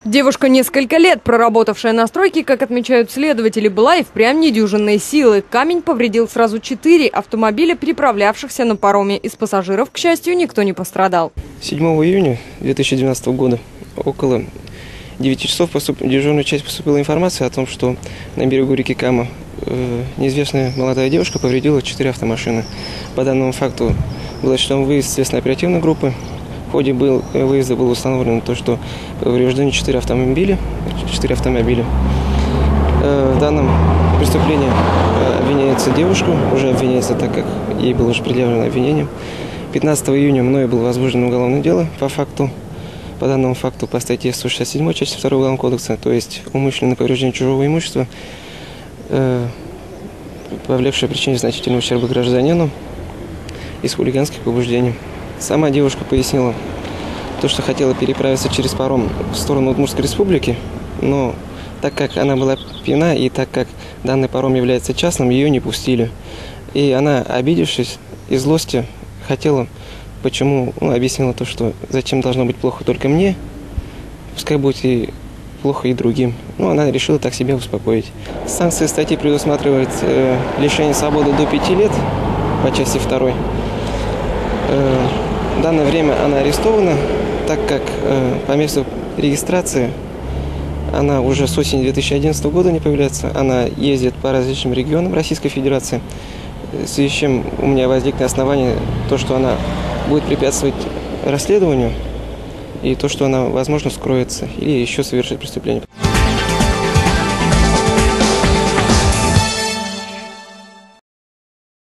Девушка, несколько лет проработавшая на стройке, как отмечают следователи, была и впрямь недюжинной силы. Камень повредил сразу 4 автомобиля, переправлявшихся на пароме. Из пассажиров, к счастью, никто не пострадал. 7 июня 2012 года около 9 часов в дежурную часть поступила информация о том, что на берегу реки Кама неизвестная молодая девушка повредила 4 автомашины. По данному факту был осуществлен выезд следственно-оперативной группы. В ходе выезда было установлено то, что повреждены 4 автомобиля. В данном преступлении обвиняется девушка, уже обвиняется, так как ей было уже предъявлено обвинение. 15 июня мною было возбуждено уголовное дело по данному факту по статье 167 части 2 Уголовного кодекса, то есть умышленное повреждение чужого имущества, повлекшее причине значительного ущерба гражданину из хулиганских побуждений. Сама девушка пояснила, что хотела переправиться через паром в сторону Удмуртской республики, но так как она была пьяна и так как данный паром является частным, ее не пустили. И она, обидевшись, из злости хотела, объяснила то, что зачем должно быть плохо только мне, пускай будет и плохо и другим. Она решила так себя успокоить. Санкции статьи предусматривают лишение свободы до 5 лет по части 2. В данное время она арестована, так как по месту регистрации она уже с осени 2011 года не появляется. Она ездит по различным регионам Российской Федерации, в связи с чем у меня возникли основания, что она будет препятствовать расследованию и то, что она, возможно, скроется или еще совершит преступление.